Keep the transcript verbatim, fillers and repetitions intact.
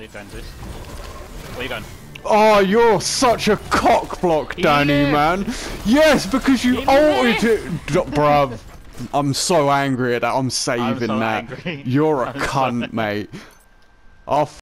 Where you going, Zeus? Where you going? Oh, you're such a cock block, Danny, man. Yes, because you ulted it, bruv. I'm so angry at that. I'm saving I'm so that. angry. You're a I'm cunt, so... mate. I'll